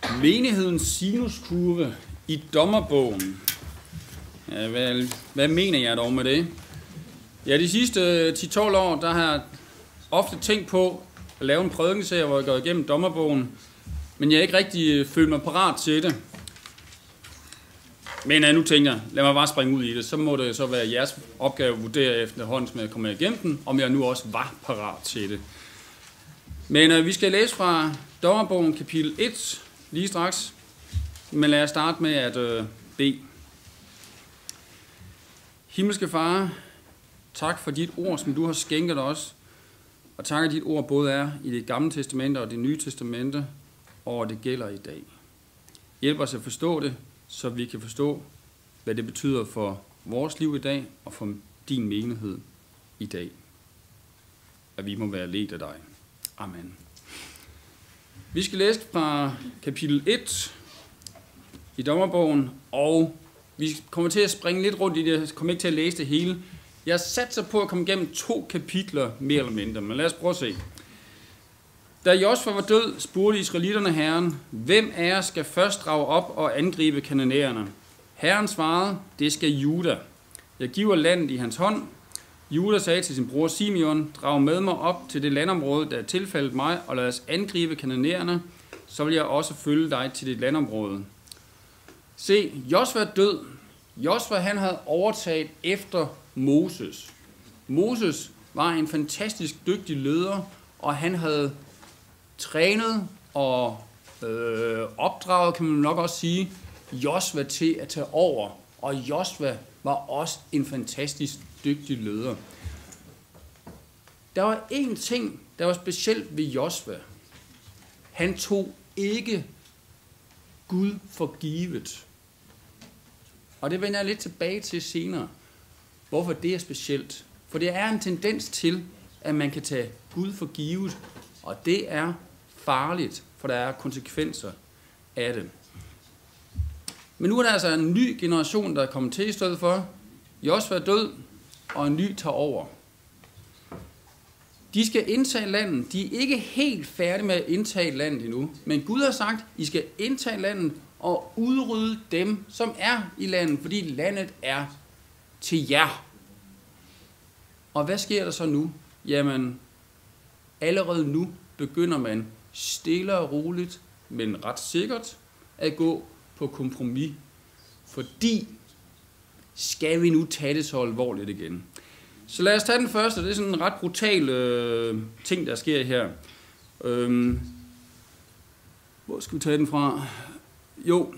Menighedens sinuskurve i dommerbogen. Ja, hvad mener jeg dog med det? Ja, de sidste 10-12 år, der har jeg ofte tænkt på at lave en prædikenserie, hvor jeg går igennem dommerbogen, men jeg har ikke rigtig følt mig parat til det. Men nu tænker jeg, lad mig bare springe ud i det, så må det så være jeres opgave at vurdere efterhånden, som jeg kommer igennem den, om jeg nu også var parat til det. Men vi skal læse fra dommerbogen kapitel 1 lige straks, men lad os starte med at bede. Himmelske Far, tak for dit ord, som du har skænket os, og tak at dit ord både er i det gamle testamente og det nye testamente, og det gælder i dag. Hjælp os at forstå det, så vi kan forstå, hvad det betyder for vores liv i dag, og for din menighed i dag. At vi må være ledt af dig. Amen. Vi skal læse fra kapitel 1 i dommerbogen, og vi kommer til at springe lidt rundt i det. Jeg kommer ikke til at læse det hele. Jeg satser på at komme igennem 2 kapitler, mere eller mindre, men lad os prøve at se. Da Josva var død, spurgte israelitterne Herren, hvem af jer skal først drage op og angribe kananæerne? Herren svarede, det skal Juda. Jeg giver landet i hans hånd. Juda sagde til sin bror Simeon, drag med mig op til det landområde, der er tilfældet mig, og lad os angribe kananæerne, så vil jeg også følge dig til dit landområde. Se, Josva er død. Josva han havde overtaget efter Moses. Moses var en fantastisk dygtig leder, og han havde trænet og opdraget, kan man nok også sige, Josva til at tage over. Og Josva var også en fantastisk dygtig leder. Der var én ting, der var specielt ved Josva. Han tog ikke Gud for givet. Og det vender jeg lidt tilbage til senere. Hvorfor det er specielt? For det er en tendens til, at man kan tage Gud for givet, og det er farligt, for der er konsekvenser af det. Men nu er der altså en ny generation, der er kommet til i stedet for. Josva er død, og en ny tager over. De skal indtage landet. De er ikke helt færdige med at indtage landet endnu. Men Gud har sagt, I skal indtage landet og udrydde dem, som er i landet, fordi landet er til jer. Og hvad sker der så nu? Jamen, allerede nu begynder man stille og roligt, men ret sikkert, at gå på kompromis. Fordi skal vi nu tage det så alvorligt igen? Så lad os tage den første. Det er sådan en ret brutal ting, der sker her. Hvor skal vi tage den fra? Jo,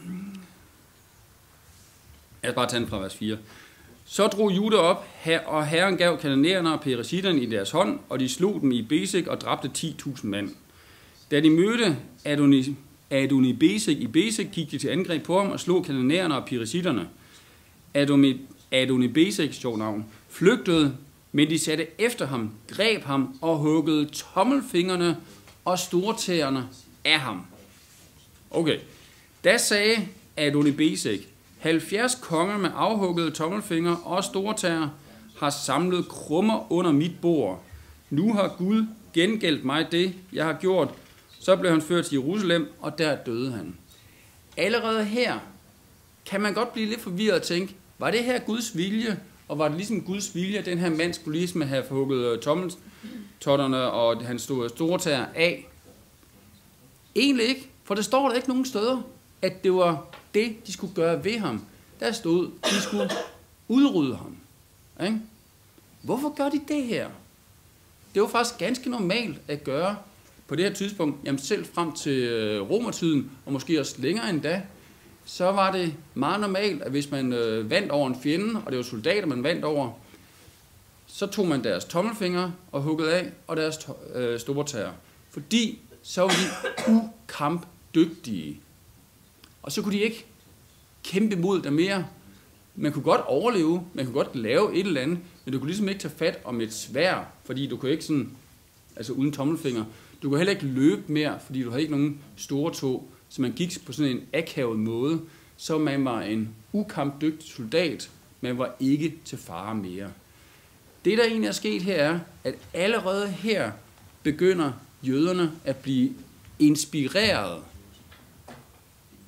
jeg skal bare tage den fra vers 4. Så drog Juda op, og Herren gav kananæerne og peresitterne i deres hånd, og de slog dem i Besek og dræbte 10.000 mand. Da de mødte Adoni-Besek i Besek, gik de til angreb på ham og slog kananæerne og peresitterne. Adoni-Besek, sjov navn, flygtede, men de satte efter ham, greb ham og huggede tommelfingrene og stortæerne af ham. Okay, da sagde Adoni-Besek, 70 konger med afhuggede tommelfingre og stortæer har samlet krummer under mit bord. Nu har Gud gengældt mig det, jeg har gjort. Så blev han ført til Jerusalem, og der døde han. Allerede her kan man godt blive lidt forvirret og tænke, var det her Guds vilje? Og var det ligesom Guds vilje, at den her mand skulle ligesom have forhugget tommeltotterne og hans stortæer af? Egentlig ikke, for det står der ikke nogen steder, at det var det, de skulle gøre ved ham. Der stod, de skulle udrydde ham. Ikke? Hvorfor gør de det her? Det var faktisk ganske normalt at gøre på det her tidspunkt, jamen selv frem til romertiden, og måske også længere endda, så var det meget normalt, at hvis man vandt over en fjende, og det var soldater, man vandt over, så tog man deres tommelfingre og huggede af, og deres stortæer. Fordi så var de ukampdygtige. Og så kunne de ikke kæmpe mod der mere. Man kunne godt overleve, man kunne godt lave et eller andet, men du kunne ligesom ikke tage fat om et sværd, fordi du kunne ikke sådan, altså uden tommelfinger. Du kunne heller ikke løbe mere, fordi du havde ikke nogen store tog, så man gik på sådan en akavet måde, så man var en ukampdygtig soldat, man var ikke til fare mere. Det, der egentlig er sket her, er, at allerede her begynder jøderne at blive inspireret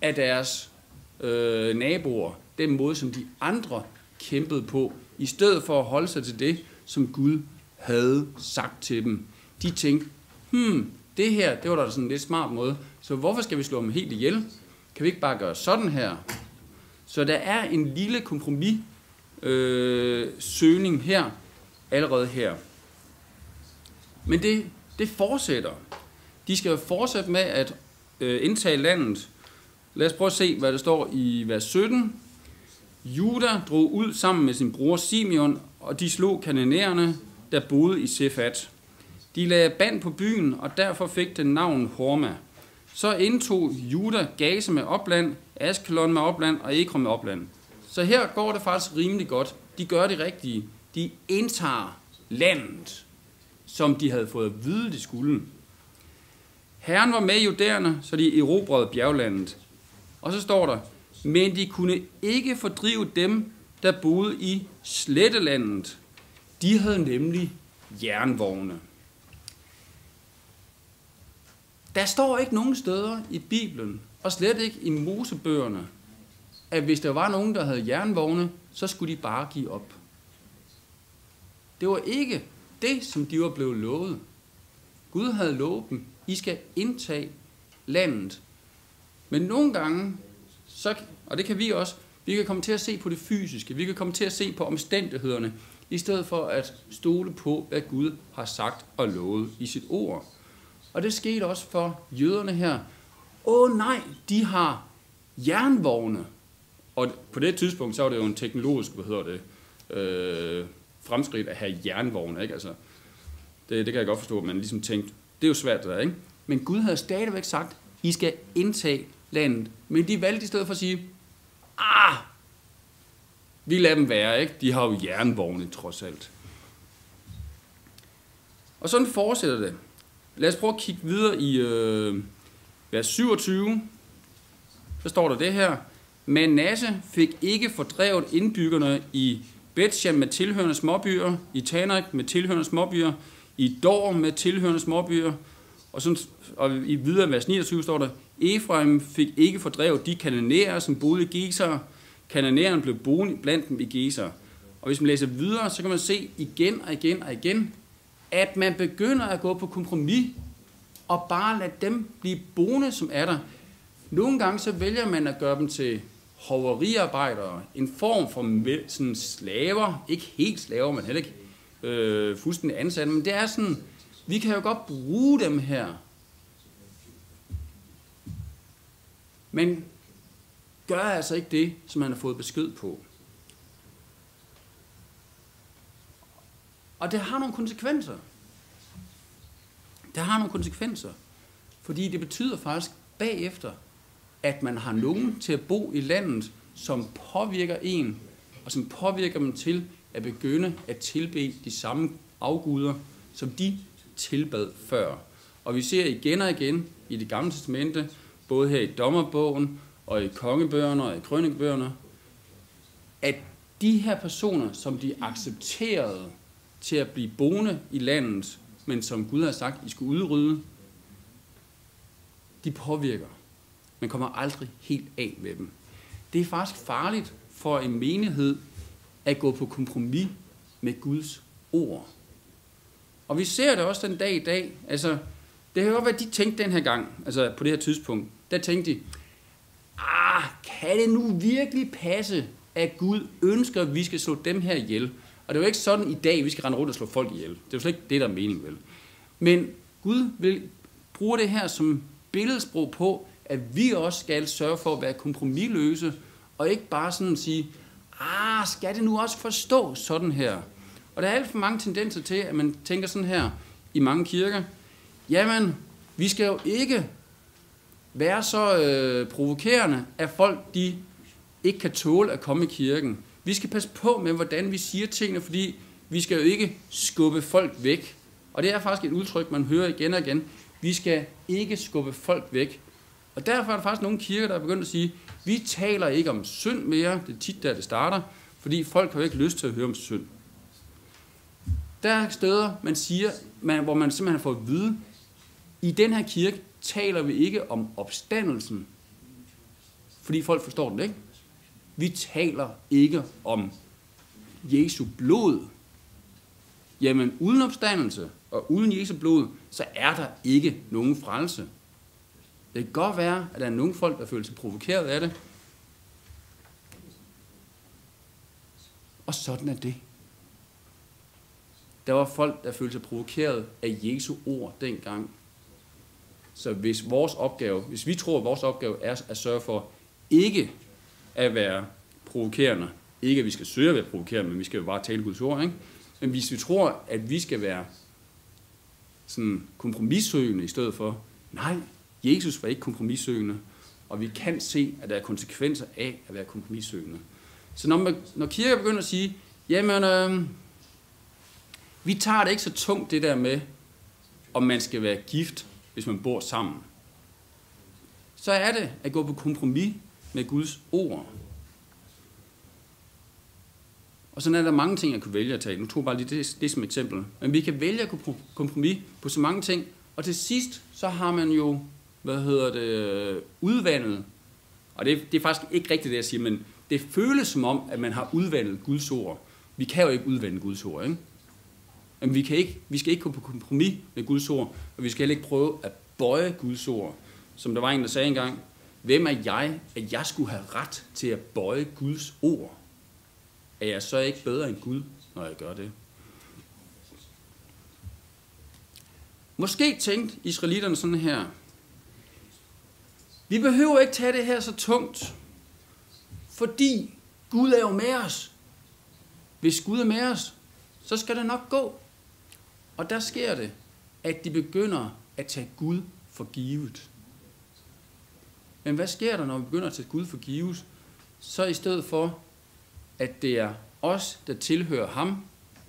af deres naboer, den måde, som de andre kæmpede på, i stedet for at holde sig til det, som Gud havde sagt til dem. De tænkte, det her, det var da sådan en lidt smart måde, så hvorfor skal vi slå dem helt ihjel? Kan vi ikke bare gøre sådan her? Så der er en lille kompromis søgning her, allerede her. Men det fortsætter. De skal jo fortsætte med at indtage landet. Lad os prøve at se, hvad der står i vers 17. Juda drog ud sammen med sin bror Simeon, og de slog kananæerne, der boede i Sefat. De lagde band på byen, og derfor fik den navn Horma. Så indtog Juda Gaza med opland, Askelon med opland og Ekron med opland. Så her går det faktisk rimelig godt. De gør det rigtige. De indtager landet, som de havde fået at vide, de skulle. Herren var med judæerne, så de erobrede bjerglandet. Og så står der, men de kunne ikke fordrive dem, der boede i slettelandet. De havde nemlig jernvogne. Der står ikke nogen steder i Bibelen, og slet ikke i Mosebøgerne, at hvis der var nogen, der havde jernvogne, så skulle de bare give op. Det var ikke det, som de var blevet lovet. Gud havde lovet dem, I skal indtage landet. Men nogle gange, og det kan vi også, vi kan komme til at se på det fysiske, vi kan komme til at se på omstændighederne, i stedet for at stole på, hvad Gud har sagt og lovet i sit ord. Og det skete også for jøderne her. Nej, de har jernvogne. Og på det tidspunkt, så var det jo en teknologisk, fremskridt at have jernvogne, ikke? Altså, det kan jeg godt forstå, at man ligesom tænkte, det er jo svært det der, ikke? Men Gud havde stadigvæk sagt, I skal indtage landet. Men de valgte i stedet for at sige, vi lader dem være, ikke? De har jo jernvogne trods alt. Og sådan fortsætter det. Lad os prøve at kigge videre i vers 27. Så står der det her. Manasse fik ikke fordrevet indbyggerne i Betshem med tilhørende småbyer, i Tanak med tilhørende småbyer, i Dor med tilhørende småbyer, og i videre vers 29 står der, Efraim fik ikke fordrevet de kananæere, som boede i Geser. Kananæerne blev boende blandt dem i Geser. Og hvis man læser videre, så kan man se igen og igen og igen, at man begynder at gå på kompromis, og bare lade dem blive boende, som er der. Nogle gange så vælger man at gøre dem til hoveriarbejdere, en form for sådan slaver, ikke helt slaver, men heller ikke fuldstændig ansatte, men det er sådan, vi kan jo godt bruge dem her. Men gør altså ikke det, som man har fået besked på. Og det har nogle konsekvenser. Det har nogle konsekvenser, fordi det betyder faktisk bagefter, at man har nogen til at bo i landet, som påvirker en, og som påvirker dem til at begynde at tilbede de samme afguder, som de tilbad før. Og vi ser igen og igen i Det Gamle Testamente, både her i Dommerbogen og i kongebøgerne og i krønikebøgerne, at de her personer, som de accepterede til at blive boende i landet, men som Gud har sagt, I skulle udrydde, de påvirker. Man kommer aldrig helt af med dem. Det er faktisk farligt for en menighed at gå på kompromis med Guds ord. Og vi ser det også den dag i dag. Altså, det kan godt være, at de tænkte den her gang, altså på det her tidspunkt, der tænkte de, kan det nu virkelig passe, at Gud ønsker, at vi skal slå dem her ihjel? Og det er jo ikke sådan i dag, vi skal rende rundt og slå folk ihjel. Det er jo slet ikke det, der er meningen, vel? Men Gud vil bruge det her som billedsprog på, at vi også skal sørge for at være kompromisløse, og ikke bare sådan sige, skal det nu også forstå sådan her? Og der er alt for mange tendenser til, at man tænker sådan her i mange kirker, jamen, vi skal jo ikke være så provokerende, at folk de ikke kan tåle at komme i kirken. Vi skal passe på med, hvordan vi siger tingene, fordi vi skal jo ikke skubbe folk væk. Og det er faktisk et udtryk, man hører igen og igen. Vi skal ikke skubbe folk væk. Og derfor er der faktisk nogle kirker, der er begyndt at sige, vi taler ikke om synd mere. Det er tit der, det starter, fordi folk har jo ikke lyst til at høre om synd. Der er steder, man siger, hvor man simpelthen har fået at vide, i den her kirke taler vi ikke om opstandelsen. fordi folk forstår det ikke. Vi taler ikke om Jesu blod. Jamen, uden opstandelse og uden Jesu blod, så er der ikke nogen frelse. Det kan godt være, at der er nogle folk, der føler sig provokeret af det. Og sådan er det. Der var folk, der følte sig provokeret af Jesu ord dengang. Så hvis vi tror, at vores opgave er at sørge for ikke at være provokerende, ikke at vi skal søge at være provokerende, men vi skal jo bare tale Guds ord, ikke? Men hvis vi tror, at vi skal være sådan kompromissøgende i stedet for, nej, Jesus var ikke kompromissøgende, og vi kan se, at der er konsekvenser af at være kompromissøgende. Så når kirker begynder at sige, jamen, vi tager det ikke så tungt det der med, om man skal være gift, hvis man bor sammen, så er det at gå på kompromis med Guds ord. Og sådan er der mange ting, jeg kunne vælge at tage. Nu tog jeg bare lige det som eksempel. Men vi kan vælge at gå på kompromis på så mange ting. Og til sidst, så har man jo, udvandet. Og det er faktisk ikke rigtigt det, jeg siger, men det føles som om, at man har udvandet Guds ord. Vi kan jo ikke udvande Guds ord, ikke? Men vi skal ikke gå på kompromis med Guds ord, og vi skal heller ikke prøve at bøje Guds ord. Som der var en, der sagde engang, hvem er jeg, at jeg skulle have ret til at bøje Guds ord? Er jeg så ikke bedre end Gud, når jeg gør det? Måske tænkte israelitterne sådan her. Vi behøver ikke tage det her så tungt, fordi Gud er jo med os. Hvis Gud er med os, så skal det nok gå. Og der sker det, at de begynder at tage Gud for givet. Men hvad sker der, når vi begynder at tage Gud for givet? Så i stedet for, at det er os, der tilhører ham,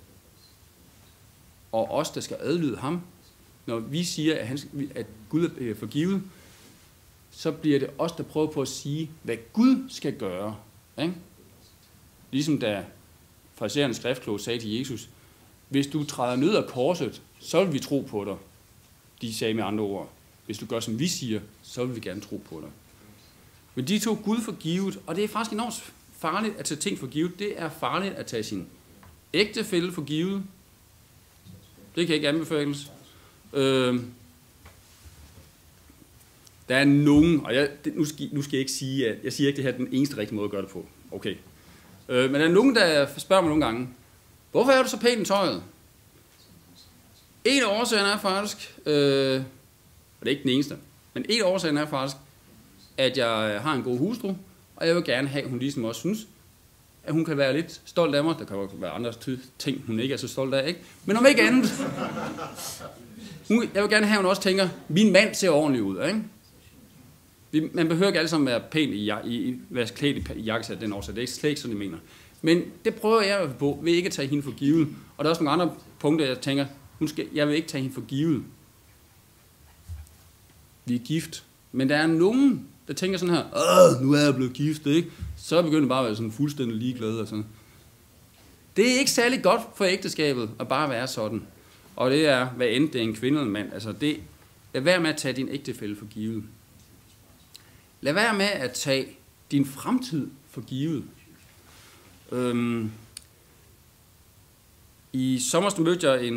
og os, der skal adlyde ham, når vi siger, at Gud er forgivet, så bliver det os, der prøver på at sige, hvad Gud skal gøre. Ikke? Ligesom da fariserernes skriftkloge sagde til Jesus, hvis du træder ned af korset, så vil vi tro på dig. De sagde med andre ord, hvis du gør som vi siger, så vil vi gerne tro på dig. Men de tog Gud for givet, og det er faktisk enormt farligt at tage ting for givet. Det er farligt at tage sin ægtefælle for givet. Det kan ikke anbefales. Der er nogen, og nu skal jeg ikke sige, at jeg siger ikke, at det her er den eneste rigtige måde at gøre det på. Okay. Men der er nogen, der spørger mig nogle gange, hvorfor er du så pæn i tøjet? En af årsagen er faktisk, og det er ikke den eneste, men en af årsagen er faktisk, at jeg har en god hustru, og jeg vil gerne have, at hun ligesom også synes, at hun kan være lidt stolt af mig. Der kan jo være andre ting, hun ikke er så stolt af, ikke? Men om ikke andet, jeg vil gerne have, at hun også tænker, min mand ser ordentlig ud, ikke? Man behøver ikke alle sammen være pæn være klædt i jakkesæt den årsag. Det er ikke slet ikke sådan, jeg mener. Men det prøver jeg på, ved ikke at tage hende for givet. Og der er også nogle andre punkter, jeg tænker, jeg vil ikke tage hende for givet. Vi er gift. Men der er nogen, der tænker sådan her, nu er jeg blevet gift, ikke? Så begynder det bare at være sådan fuldstændig ligeglad og sådan. Det er ikke særlig godt for ægteskabet at bare være sådan. Og det er, hvad end det er en kvinde eller en mand. Altså lad være med at tage din ægtefælle for givet. Lad være med at tage din fremtid for givet. I sommer mødte jeg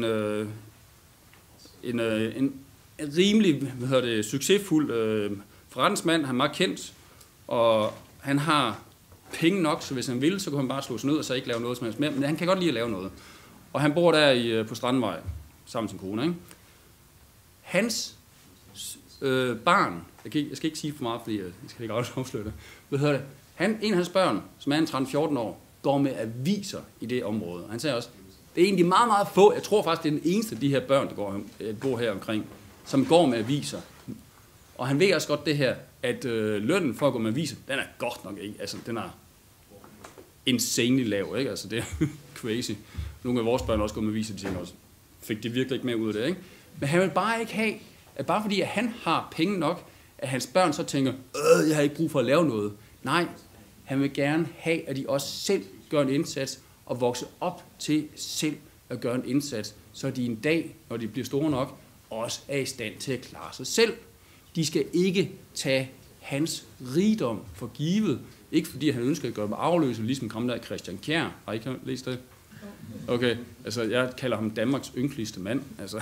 en rimelig succesfuld forretningsmand. Han er meget kendt, og han har penge nok, så hvis han vil, så kan han bare slå sig ned og så ikke lave noget som helst mere. Men han kan godt lide at lave noget. Og han bor der på Strandvej sammen med sin kone. Ikke? Hans barn, jeg skal ikke sige for meget, fordi jeg skal ikke afsløre det. En af hans børn, som er en 13-14 år, går med aviser i det område. Og han sagde også, det er egentlig meget, meget få, jeg tror faktisk, det er den eneste af de her børn, der bor her omkring, som går med aviser. Og han ved også godt det her, at lønnen for at gå med aviser, den er godt nok ikke, altså den er insanely lav, ikke? Altså det er crazy. Nogle af vores børn også går med aviser, de tænker også, fik de virkelig ikke mere ud af det, ikke? Men han vil bare ikke have, at bare fordi at han har penge nok, at hans børn så tænker, jeg har ikke brug for at lave noget. Nej, han vil gerne have, at de også selv gør en indsats, og vokse op til selv at gøre en indsats, så de en dag, når de bliver store nok, også er i stand til at klare sig selv. De skal ikke tage hans rigdom for givet. Ikke fordi han ønsker at gøre dem arveløse, ligesom ham der Christian Kjær. Har I ikke læst det? Okay, altså jeg kalder ham Danmarks ynkeligste mand. Altså,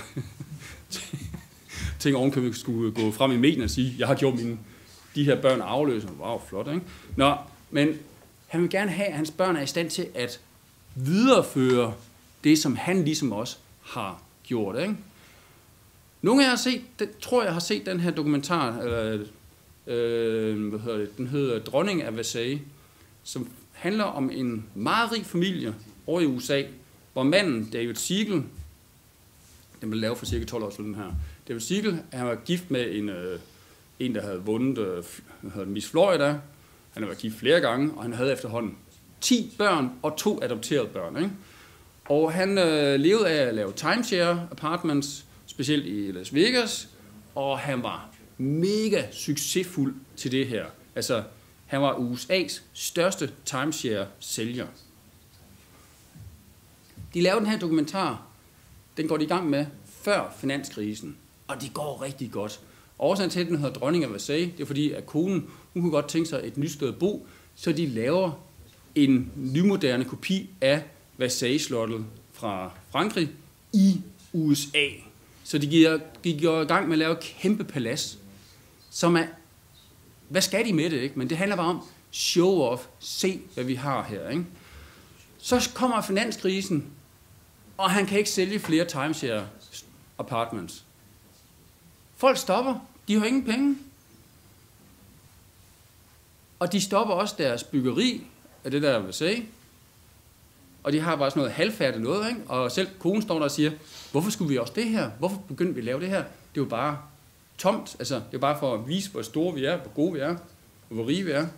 tænk ovenkøbet skulle gå frem i medierne og sige, jeg har gjort de her børn arveløse. Wow, flot, ikke? Nå, men han vil gerne have, at hans børn er i stand til at videreføre det, som han ligesom også har gjort, ikke? Nogle af jer har set, tror jeg har set den her dokumentar, den hedder Dronning af Versailles, som handler om en meget rig familie over i USA, hvor manden David Siegel, den blev lavet for cirka 12 år siden her, David Siegel, han var gift med en der havde vundet Miss Florida, han havde været gift flere gange, og han havde efterhånden 10 børn og 2 adopterede børn, ikke? Og han levede af at lave timeshare apartments, specielt i Las Vegas, og han var mega succesfuld til det her. Altså, han var USA's største timeshare-sælger. De lavede den her dokumentar, den går de i gang med før finanskrisen, og det går rigtig godt. Årsagen til, at den hedder Dronning af Versailles, det er fordi, at konen, hun kunne godt tænke sig et nyt sted at bo, så de laver en nymoderne kopi af Versailles-slottet fra Frankrig i USA. Så de gik i gang med at lave et kæmpe palads, som er, hvad skal de med det, ikke? Men det handler bare om show off, se hvad vi har her, ikke? Så kommer finanskrisen, og han kan ikke sælge flere timeshare apartments. Folk stopper, de har ingen penge. Og de stopper også deres byggeri af det der Versailles. Og de har bare sådan noget halvfærdigt noget, ikke? Og selv konen står der og siger, hvorfor skulle vi også det her? Hvorfor begyndte vi at lave det her? Det er jo bare tomt. Altså, det er bare for at vise, hvor store vi er, hvor gode vi er, og hvor rige vi er.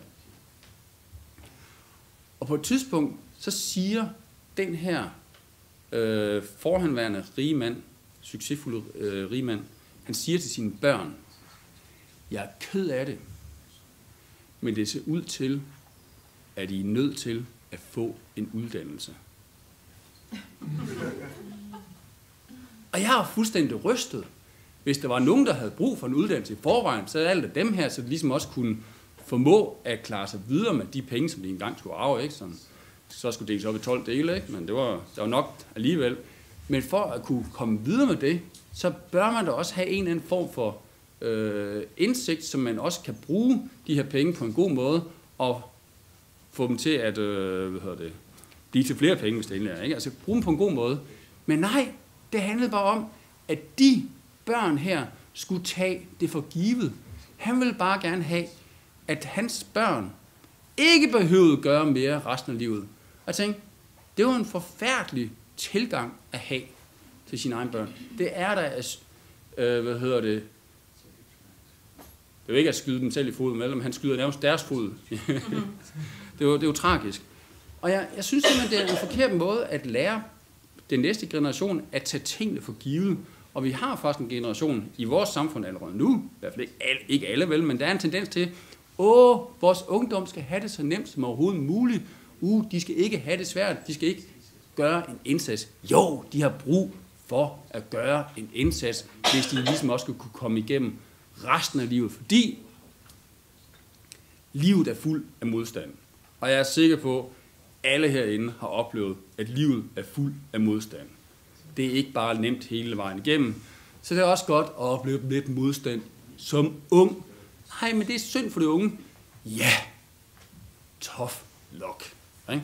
Og på et tidspunkt, så siger den her forhenværende rige mand, succesfulde rige mand, han siger til sine børn, jeg er ked af det, men det ser ud til, at I er nødt til at få en uddannelse. Og jeg har fuldstændig rystet. Hvis der var nogen, der havde brug for en uddannelse i forvejen, så er alle dem her, så de ligesom også kunne formå at klare sig videre med de penge, som de engang skulle arve, ikke? Så skulle deles op i 12 dele, ikke? Men der var nok alligevel. Men for at kunne komme videre med det, så bør man da også have en eller anden form for indsigt, som man også kan bruge de her penge på en god måde, og få dem til at blive til flere penge, hvis det endelig er, ikke? Altså bruge dem på en god måde. Men nej, det handlede bare om, at de børn her skulle tage det for givet. Han ville bare gerne have, at hans børn ikke behøvede at gøre mere resten af livet. Og jeg tænkte, det var en forfærdelig tilgang at have til sine egne børn. Det er der, det er jo ikke at skyde dem selv i foden, men han skyder nærmest deres fod. Det er jo tragisk. Og jeg synes simpelthen, det er en forkert måde at lære den næste generation at tage tingene for givet. Og vi har faktisk en generation i vores samfund allerede nu, i hvert fald ikke alle vel, men der er en tendens til, vores ungdom skal have det så nemt som overhovedet muligt. De skal ikke have det svært, de skal ikke gøre en indsats. Jo, de har brug for at gøre en indsats, hvis de ligesom også skal kunne komme igennem resten af livet, fordi livet er fuld af modstand. Og jeg er sikker på, at alle herinde har oplevet, at livet er fuld af modstand. Det er ikke bare nemt hele vejen igennem. Så det er også godt at opleve lidt modstand som ung. Nej, men det er synd for de unge. Ja, tough luck. Ikke?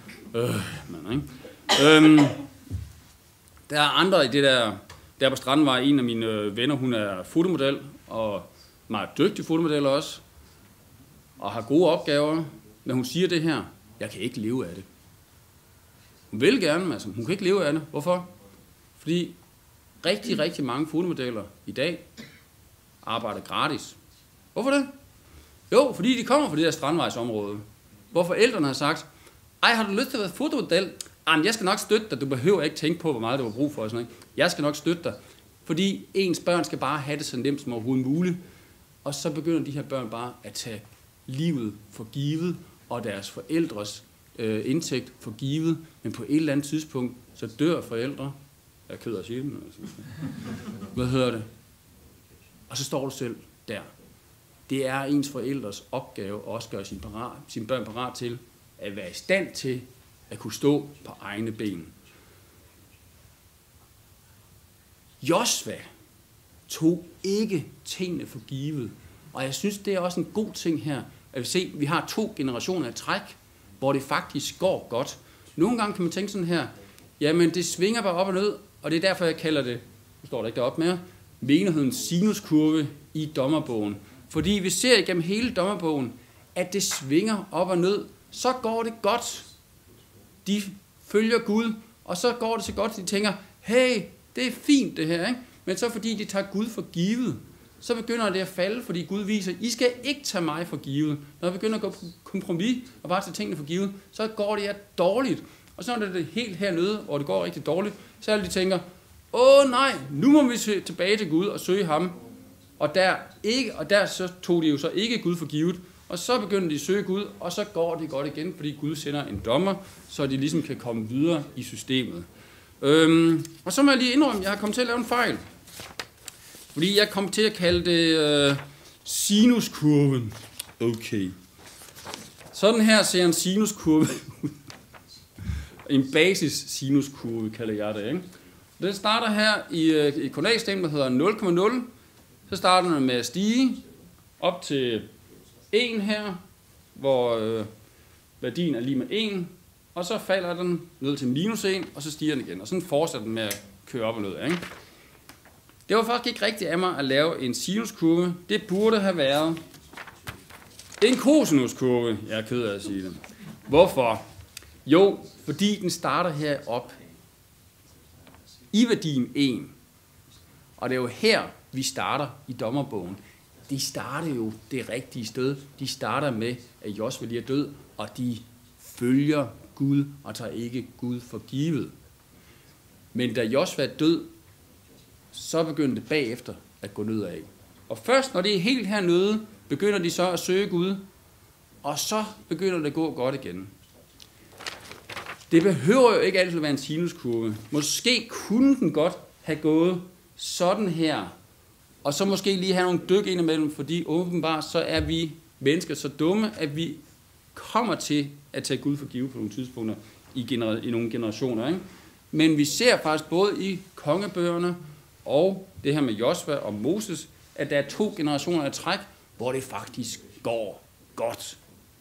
Der er andre i det der på stranden var en af mine venner, hun er fotomodel, og meget dygtig fotomodel også, og har gode opgaver, men hun siger det her, jeg kan ikke leve af det. Hun vil gerne, men altså, hun kan ikke leve af det. Hvorfor? Fordi rigtig, rigtig mange fotomodeller i dag arbejder gratis. Hvorfor det? Jo, fordi de kommer fra det der strandvejsområde, hvor forældrene har sagt, har du lyst til at være fotomodel? Jeg skal nok støtte dig, du behøver ikke tænke på, hvor meget du har brug for. Sådan, ikke? Jeg skal nok støtte dig, fordi ens børn skal bare have det så nemt som overhovedet muligt. Og så begynder de her børn bare at tage livet for givet, og deres forældres indtægt for givet, men på et eller andet tidspunkt, så dør forældre. Jeg er ked af at sige det. Altså. Og så står du selv der. det er ens forældres opgave at også gøre sine børn parat til at være i stand til at kunne stå på egne ben. Josva tog ikke tingene for givet. Og jeg synes, det er også en god ting her, at vi har 2 generationer i træk, hvor det faktisk går godt. Nogle gange kan man tænke sådan her, jamen det svinger bare op og ned, og det er derfor, jeg kalder det, nu står der ikke deroppe mere, menighedens sinuskurve i dommerbogen. Fordi vi ser igennem hele dommerbogen, at det svinger op og ned, så går det godt. De følger Gud, og så går det så godt, at de tænker, hey, det er fint det her, ikke? Men så fordi de tager Gud for givet, så begynder det at falde, fordi Gud viser, I skal ikke tage mig for givet. Når jeg begynder at gå på kompromis og bare tage tingene for givet, så går det dårligt. Og så er det helt hernede, hvor det går rigtig dårligt, så alle de tænker, nej, nu må vi se tilbage til Gud og søge ham. Og der så tog de jo så ikke Gud for givet, og så begynder de at søge Gud, og så går det godt igen, fordi Gud sender en dommer, så de ligesom kan komme videre i systemet. Og så må jeg lige indrømme, at jeg har kommet til at lave en fejl. Fordi jeg kom til at kalde det sinuskurven. Okay. Sådan her ser en sinuskurve ud. En basis sinuskurve kalder jeg det, ikke? Den starter her i koordinatsystemet, der hedder 0,0. Så starter den med at stige op til 1 her, hvor værdien er lige med 1. Og så falder den ned til minus 1, og så stiger den igen. Og sådan fortsætter den med at køre op og ned, ikke? Det var faktisk ikke rigtigt af mig at lave en sinuskurve. Det burde have været en kosinuskurve. Jeg er ked af at sige det. Hvorfor? Jo, fordi den starter herop i værdien 1. Og det er jo her, vi starter i dommerbogen. De starter jo det rigtige sted. De starter med, at Josva lige er død, og de følger Gud og tager ikke Gud for givet. Men da Josva er død, så begynder det bagefter at gå nedad. Og først når det er helt hernede, begynder de så at søge Gud, og så begynder det at gå godt igen. Det behøver jo ikke altid at være en sinuskurve. Måske kunne den godt have gået sådan her, og så måske lige have nogle dyk indimellem, fordi åbenbart så er vi mennesker så dumme, at vi kommer til at tage Gud for givet på nogle tidspunkter i nogle generationer, ikke? Men vi ser faktisk både i kongebøgerne og det her med Josva og Moses, at der er 2 generationer af træk, hvor det faktisk går godt.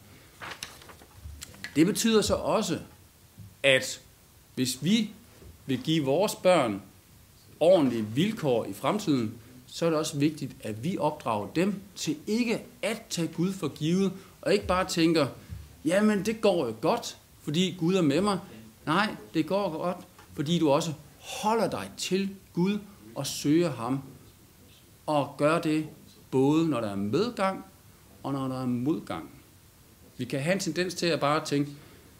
Det betyder så også, at hvis vi vil give vores børn ordentlige vilkår i fremtiden, så er det også vigtigt, at vi opdrager dem til ikke at tage Gud for givet, og ikke bare tænker, jamen det går jo godt, fordi Gud er med mig. Nej, det går godt, fordi du også holder dig til Gud og søger ham, og gør det både når der er medgang og når der er modgang. Vi kan have en tendens til at bare tænke,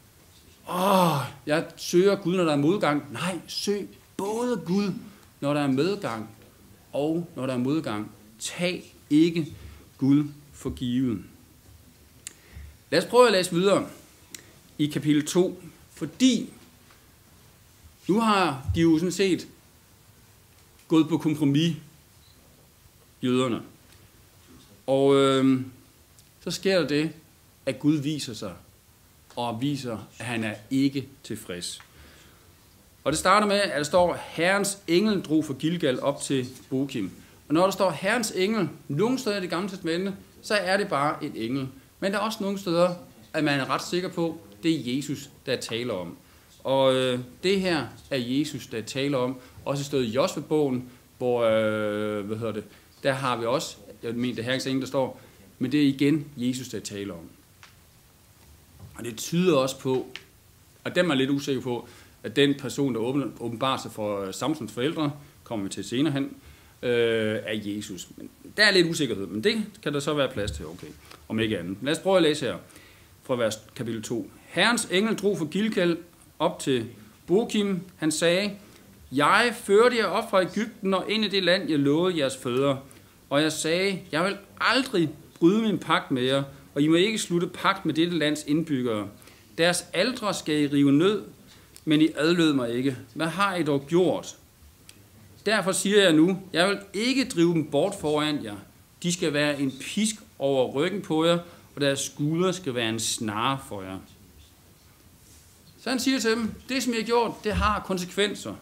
jeg søger Gud, når der er modgang. Nej, søg både Gud, når der er medgang, og når der er modgang. Tag ikke Gud for givet. Lad os prøve at læse videre i kapitel 2, fordi nu har de jo sådan set gået på kompromis, jøderne. Og så sker der det, at Gud viser sig, og viser, at han er ikke tilfreds. Og det starter med, at der står, Herrens engel drog fra Gilgal op til Bokim. Og når der står Herrens engel, nogle steder i det gamle testamente, så er det bare en engel. Men der er også nogle steder, at man er ret sikker på, det er Jesus, der taler om. Og det her er Jesus, der taler om. Også i stedet i Josva-bogen, hvor, der har vi også, jeg mener, det Herrens engel, der står, men det er igen Jesus, der taler om. Og det tyder også på, og den er lidt usikker på, at den person, der åbenbarer sig for Samsons forældre, kommer vi til senere hen, er Jesus. Men der er lidt usikkerhed, men det kan der så være plads til, okay, om ikke andet. Lad os prøve at læse her fra vers kapitel 2. Herrens engel drog fra Gilgal op til Bokim. Han sagde, jeg førte jer op fra Egypten og ind i det land, jeg lovede jeres fædre. Og jeg sagde, jeg vil aldrig bryde min pagt med jer, og I må ikke slutte pagt med dette lands indbyggere. Deres aldre skal I rive ned, men I adlød mig ikke. Hvad har I dog gjort? Derfor siger jeg nu, jeg vil ikke drive dem bort foran jer. De skal være en pisk over ryggen på jer, og deres guder skal være en snare for jer. Så han siger til dem, det som I har gjort, det har konsekvenser.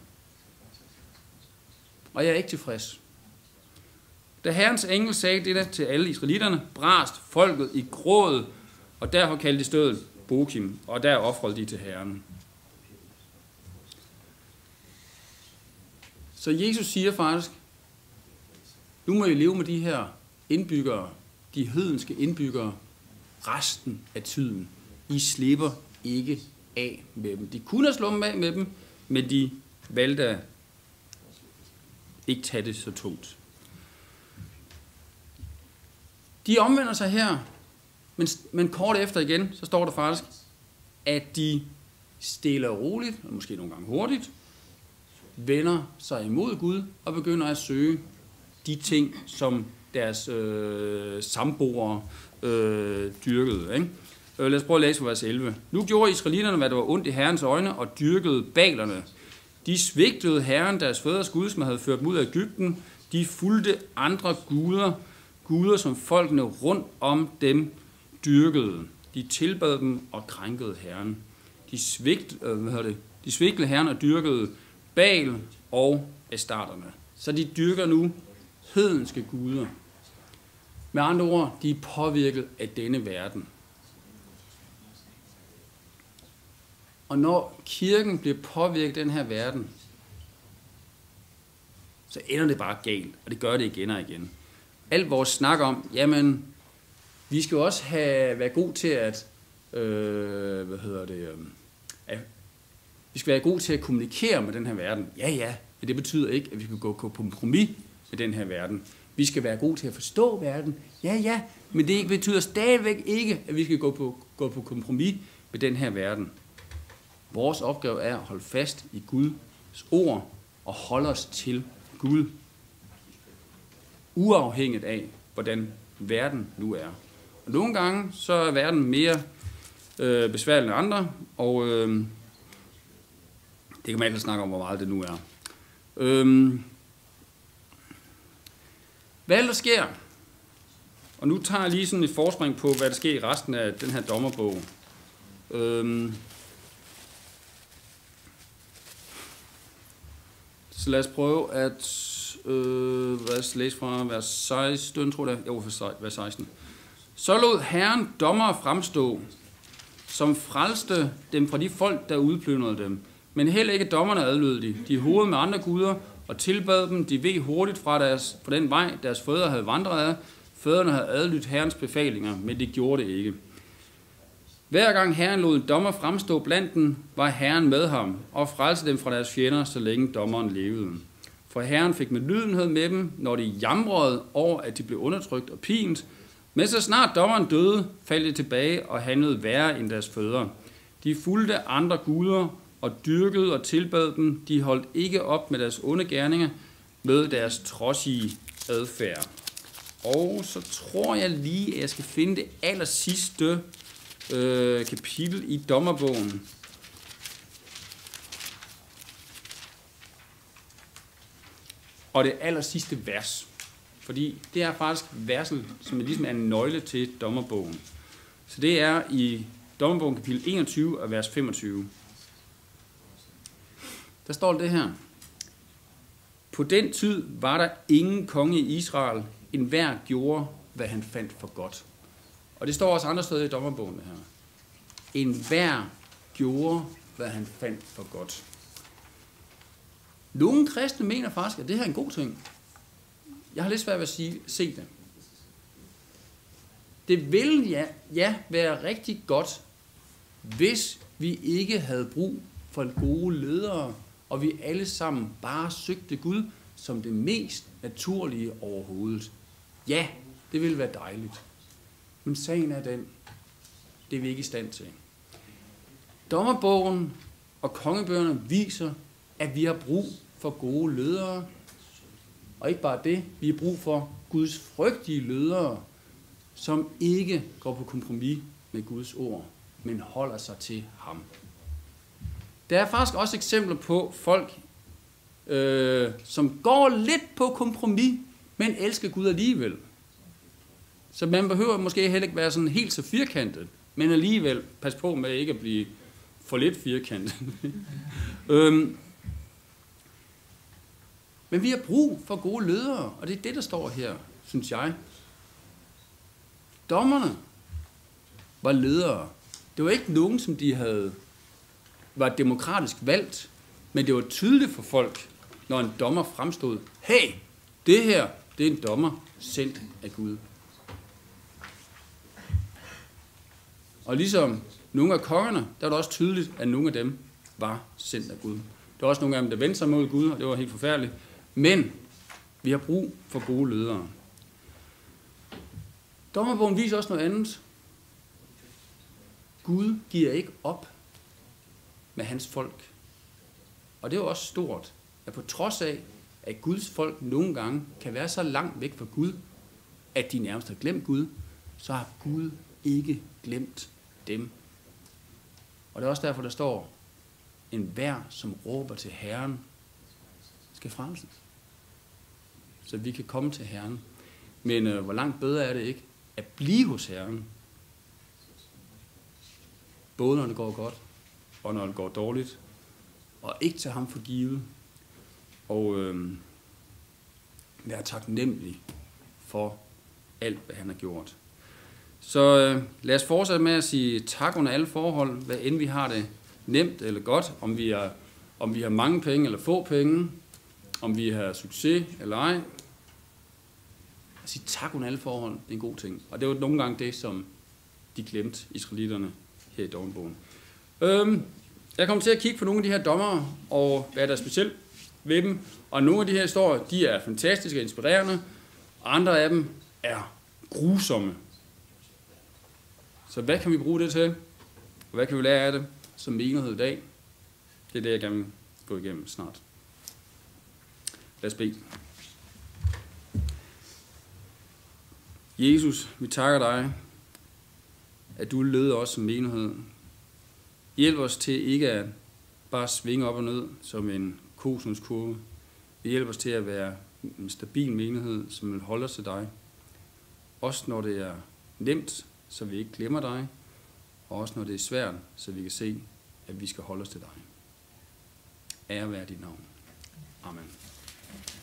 Og jeg er ikke tilfreds. Da Herrens engel sagde det til alle israelitterne, brast folket i gråd, og derfor kaldte de stedet Bokim, og der ofrede de til Herren. Så Jesus siger faktisk, nu må I leve med de her indbyggere, de hedenske indbyggere, resten af tiden. I slipper ikke af med dem. De kunne have slået af med dem, men de valgte at ikke tage det så tungt. De omvender sig her, men kort efter igen, så står der faktisk, at de stille og roligt, og måske nogle gange hurtigt, vender sig imod Gud og begynder at søge de ting, som deres samboere dyrkede. Ikke? Lad os prøve at læse fra vers 11. Nu gjorde israelitterne, hvad der var ondt i Herrens øjne, og dyrkede balerne. De svigtede Herren, deres fædres Gud, som havde ført dem ud af Egypten. De fulgte andre guder, som folkene rundt om dem dyrkede. De tilbad dem og krænkede Herren. De svigtede Herren og dyrkede Baal og Astarterne. Så de dyrker nu hedenske guder. Med andre ord, de er påvirket af denne verden. Og når kirken bliver påvirket af den her verden, så ender det bare galt, og det gør det igen og igen. Alt vores snak om, jamen, vi skal jo også være god til at, vi skal være god til at kommunikere med den her verden. Ja, men det betyder ikke, at vi skal gå på kompromis med den her verden. Vi skal være gode til at forstå verden. Ja, men det betyder stadigvæk ikke, at vi skal gå på kompromis med den her verden. Vores opgave er at holde fast i Guds ord og holde os til Gud. Uafhængigt af, hvordan verden nu er. Og nogle gange så er verden mere besværlig end andre, og det kan man ikke snakke om, hvor meget det nu er. Hvad der sker, og nu tager jeg lige sådan et forspring på, hvad der sker i resten af den her dommerbog. Så lad os prøve at læse fra vers 16, tror jeg. Jo, vers 16. Så lod Herren dommere fremstå, som frelste dem fra de folk, der udplyndrede dem. Men heller ikke dommerne adlød de. De hoved med andre guder og tilbad dem. De veg hurtigt fra den vej, deres fædre havde vandret af. Fædrene havde adlydt Herrens befalinger, men de gjorde det ikke. Hver gang Herren lod en dommer fremstå blandt dem, var Herren med ham og frelste dem fra deres fjender, så længe dommeren levede. For Herren fik medlidenhed med dem, når de jamrede over, at de blev undertrykt og pint. Men så snart dommeren døde, faldt de tilbage og handlede værre end deres fædre. De fulgte andre guder og dyrkede og tilbad dem. De holdt ikke op med deres onde gerninger, med deres trodsige adfærd. Og så tror jeg lige, at jeg skal finde det allersidste kapitel i dommerbogen. Og det allersidste vers. Fordi det er faktisk verset, som ligesom er en nøgle til dommerbogen. Så det er i dommerbogen kapitel 21 og vers 25. Der står det her. På den tid var der ingen konge i Israel, enhver gjorde, hvad han fandt for godt. Og det står også andre steder i dommerbogen det her. Enhver gjorde, hvad han fandt for godt. Nogle kristne mener faktisk, at det her er en god ting. Jeg har lidt svært ved at se det. Det vil være rigtig godt, hvis vi ikke havde brug for gode ledere, og vi alle sammen bare søgte Gud som det mest naturlige overhovedet. Ja, det ville være dejligt. Men sagen er den, det er vi ikke i stand til. Dommerbogen og kongebøgerne viser, at vi har brug for gode ledere. Og ikke bare det, vi har brug for Guds frygtige ledere, som ikke går på kompromis med Guds ord, men holder sig til ham. Der er faktisk også eksempler på folk, som går lidt på kompromis, men elsker Gud alligevel. Så man behøver måske heller ikke være sådan helt så firkantet, men alligevel pas på med ikke at blive for lidt firkantet. Men vi har brug for gode ledere, og det er det, der står her, synes jeg. Dommerne var ledere. Det var ikke nogen, som var demokratisk valgt, men det var tydeligt for folk, når en dommer fremstod, hey, det her, det er en dommer sendt af Gud. Og ligesom nogle af kongerne, der var det også tydeligt, at nogle af dem var sendt af Gud. Der var også nogle af dem, der vendte sig mod Gud, og det var helt forfærdeligt. Men vi har brug for gode ledere. Dommerbogen viser også noget andet. Gud giver ikke op med hans folk. Og det er jo også stort, at på trods af, at Guds folk nogle gange kan være så langt væk fra Gud, at de nærmest har glemt Gud, så har Gud ikke glemt dem. Og det er også derfor, der står, enhver, som råber til Herren, skal frelses. Så vi kan komme til Herren. Men hvor langt bedre er det ikke at blive hos Herren? Både når det går godt, og når det går dårligt. Og ikke tage ham for givet. Og være taknemmelig for alt, hvad han har gjort. Så lad os fortsætte med at sige tak under alle forhold, hvad end vi har det nemt eller godt, om vi har mange penge eller få penge, om vi har succes eller ej. At sige tak under alle forhold, det er en god ting. Og det var nogle gange det, som de glemte, israelitterne, her i Dommerbogen. Jeg kommer til at kigge på nogle af de her dommere, og hvad der er specielt ved dem. Og nogle af de her historier, de er fantastiske og inspirerende, og andre af dem er grusomme. Så hvad kan vi bruge det til? Og hvad kan vi lære af det som menighed i dag? Det er det, jeg gerne vil gå igennem snart. Lad os bede. Jesus, vi takker dig, at du leder os som menighed. Hjælp os til ikke at bare svinge op og ned som en kosinuskurve. Hjælp os til at være en stabil menighed, som vil holde os til dig. Også når det er nemt, så vi ikke glemmer dig. Og også når det er svært, så vi kan se, at vi skal holde os til dig. Ære være dit navn. Amen.